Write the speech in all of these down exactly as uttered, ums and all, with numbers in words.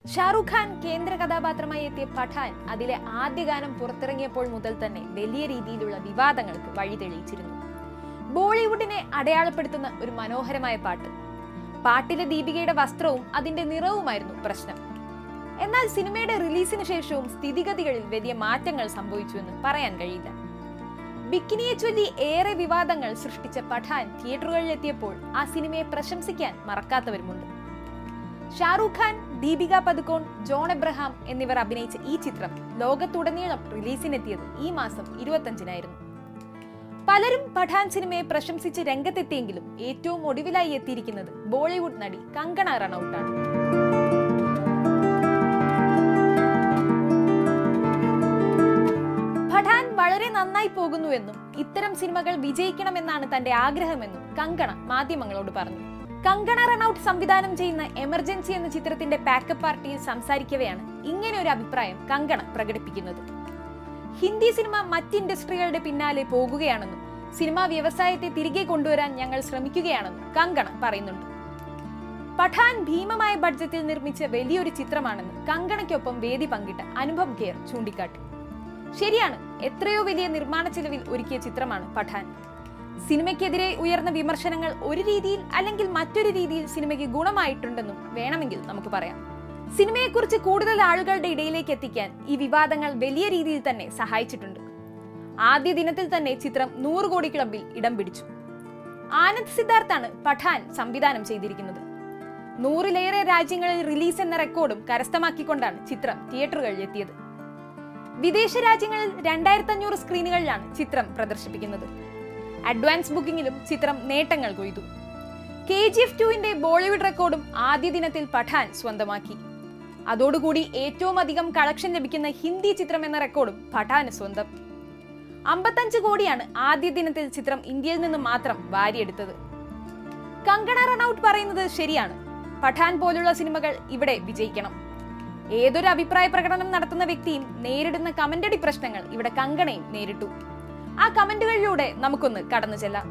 ഷാരൂഖ് ഖാൻ കേന്ദ്ര കഥാപാത്രമായി എത്തിയ പഠാൻ അതിലെ ആദ്യ ഗാനം പുറത്തിറങ്ങിയപ്പോൾ മുതൽ തന്നെ വലിയ രീതിയിലുള്ള വിവാദങ്ങൾക്ക് വഴി തെളിയിച്ചിരുന്നു. ബോളിവുഡിനെ അടയാളപ്പെടുത്തുന്ന ഒരു മനോഹരമായ പാട്ട്. പാട്ടിലെ ദീപികയുടെ വസ്ത്രവും അതിന്റെ നിറവുമായിരുന്നു പ്രശ്നം. എന്നാൽ സിനിമയുടെ റിലീസിന് ശേഷവും സ്ഥിതിഗതികളിൽ വലിയ മാറ്റങ്ങൾ സംഭവിച്ചുവെന്ന് പറയാൻ കഴിയില്ല. ബിക്കിനിയെ ചൊല്ലി ഏറെ വിവാദങ്ങൾ സൃഷ്ടിച്ച പഠാൻ തിയേറ്ററുകളിലെത്തിയപ്പോൾ ആ സിനിമയെ പ്രശംസിക്കാൻ മറക്കാത്തവരുമുണ്ട്. ഷാരൂഖ് ഖാൻ, ദീപിക പദുക്കോൺ, ജോൺ എബ്രഹാം എന്നിവർ അഭിനയിച്ച ഈ ചിത്രം ലോകത്തുടനീളം റിലീസിനെത്തിയത് ഈ മാസം ഇരുപത്തഞ്ചിനായിരുന്നു. പലരും പഠാൻ സിനിമയെ പ്രശംസിച്ച് രംഗത്തെത്തിയെങ്കിലും ഏറ്റവും ഒടുവിലായി എത്തിയിരിക്കുന്നത് ബോളിവുഡ് നടി കങ്കണ റണൌട്ടാണ്. പഠാൻ വളരെ നന്നായി പോകുന്നുവെന്നും ഇത്തരം സിനിമകൾ വിജയിക്കണമെന്നാണ് തന്റെ ആഗ്രഹമെന്നും കങ്കണ മാധ്യമങ്ങളോട് പറഞ്ഞു. കങ്കണ റണൌട്ട് സംവിധാനം ചെയ്യുന്ന എമർജൻസി എന്ന ചിത്രത്തിന്റെ പാക്കപ്പ് പാർട്ടിയിൽ സംസാരിക്കവെയാണ് ഇങ്ങനെ ഒരു അഭിപ്രായം കങ്കണ പ്രകടിപ്പിക്കുന്നത്. ഹിന്ദി സിനിമ മറ്റ് ഇൻഡസ്ട്രികളുടെ പിന്നാലെ പോകുകയാണെന്നും സിനിമാ വ്യവസായത്തെ തിരികെ കൊണ്ടുവരാൻ ഞങ്ങൾ ശ്രമിക്കുകയാണെന്നും കങ്കണ പറയുന്നുണ്ട്. പഠാൻ ഭീമമായ ബഡ്ജറ്റിൽ നിർമ്മിച്ച വലിയൊരു ചിത്രമാണെന്ന് കങ്കണയ്ക്കൊപ്പം വേദി പങ്കിട്ട അനുഭവ് ഖേർ ചൂണ്ടിക്കാട്ടി. ശരിയാണ്, എത്രയോ വലിയ നിർമ്മാണ ചെലവിൽ ഒരുക്കിയ ചിത്രമാണ് പഠാൻ. സിനിമയ്ക്കെതിരെ ഉയർന്ന വിമർശനങ്ങൾ ഒരു രീതിയിൽ അല്ലെങ്കിൽ മറ്റൊരു രീതിയിൽ സിനിമയ്ക്ക് ഗുണമായിട്ടുണ്ടെന്നും വേണമെങ്കിൽ നമുക്ക് പറയാം. സിനിമയെക്കുറിച്ച് കൂടുതൽ ആളുകളുടെ ഇടയിലേക്ക് എത്തിക്കാൻ ഈ വിവാദങ്ങൾ വലിയ രീതിയിൽ തന്നെ സഹായിച്ചിട്ടുണ്ട്. ആദ്യ ദിനത്തിൽ തന്നെ ചിത്രം നൂറ് കോടി ക്ലബിൽ ഇടം പിടിച്ചു. ആനന്ദ് സിദ്ധാർത്ഥാണ് പഠാൻ സംവിധാനം ചെയ്തിരിക്കുന്നത്. നൂറിലേറെ രാജ്യങ്ങളിൽ റിലീസ് എന്ന റെക്കോർഡും കരസ്ഥമാക്കിക്കൊണ്ടാണ് ചിത്രം തിയേറ്ററുകളിൽ എത്തിയത്. വിദേശ രാജ്യങ്ങളിൽ രണ്ടായിരത്തി അഞ്ഞൂറ് സ്ക്രീനുകളിലാണ് ചിത്രം പ്രദർശിപ്പിക്കുന്നത്. അഡ്വാൻസ് ബുക്കിംഗിലും ചിത്രം നേട്ടങ്ങൾ കൊയ്തു. കെ ജി എഫ് ടുവിന്റെ ബോളിവുഡ് റെക്കോർഡും ആദ്യ ദിനത്തിൽ പഠാൻ സ്വന്തമാക്കി. അതോടുകൂടി ഏറ്റവും അധികം കളക്ഷൻ ലഭിക്കുന്ന ഹിന്ദി ചിത്രം എന്ന റെക്കോർഡും പഠാന് സ്വന്തം. അമ്പത്തഞ്ച് കോടിയാണ് ആദ്യ ദിനത്തിൽ ചിത്രം ഇന്ത്യയിൽ നിന്ന് മാത്രം വാരിയെടുത്തത്. കങ്കണ റണൌട്ട് പറയുന്നത് ശരിയാണ്. പഠാൻ പോലുള്ള സിനിമകൾ ഇവിടെ വിജയിക്കണം. ഏതൊരു അഭിപ്രായ പ്രകടനം നടത്തുന്ന വ്യക്തിയും നേരിടുന്ന കമന്റടി പ്രശ്നങ്ങൾ ഇവിടെ കങ്കണയും നേരിട്ടു. ആ കമന്റുകളിലൂടെ നമുക്കൊന്ന് കടന്നു ചെല്ലാം.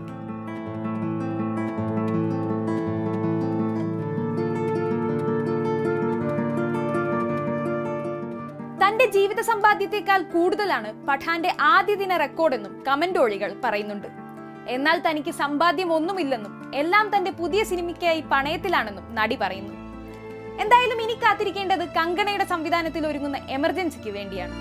തന്റെ ജീവിത സമ്പാദ്യത്തെക്കാൾ കൂടുതലാണ് പഠാന്റെ ആദ്യ ദിന റെക്കോർഡെന്നും കമന്റോളികൾ പറയുന്നുണ്ട്. എന്നാൽ തനിക്ക് സമ്പാദ്യം ഒന്നുമില്ലെന്നും എല്ലാം തന്റെ പുതിയ സിനിമയ്ക്കായി പണയത്തിലാണെന്നും നടി പറയുന്നു. എന്തായാലും ഇനി കാത്തിരിക്കേണ്ടത് കങ്കണയുടെ സംവിധാനത്തിൽ ഒരുങ്ങുന്ന എമർജൻസിക്ക് വേണ്ടിയാണ്.